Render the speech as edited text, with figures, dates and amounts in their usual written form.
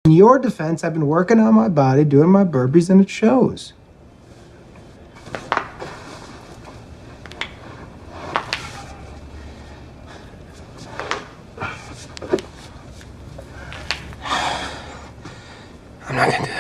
In your defense, I've been working on my body, doing my burpees, and it shows. I'm not gonna do